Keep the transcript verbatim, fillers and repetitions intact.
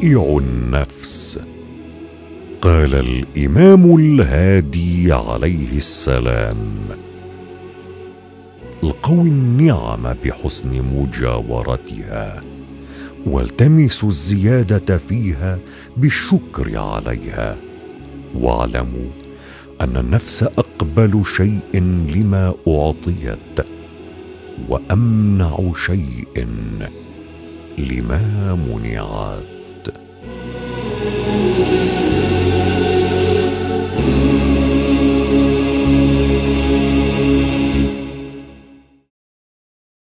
بائع النفس. قال الإمام الهادي عليه السلام: القوا النعم بحسن مجاورتها، والتمسوا الزيادة فيها بالشكر عليها، واعلموا أن النفس أقبل شيء لما أعطيت، وأمنع شيء لما منعت.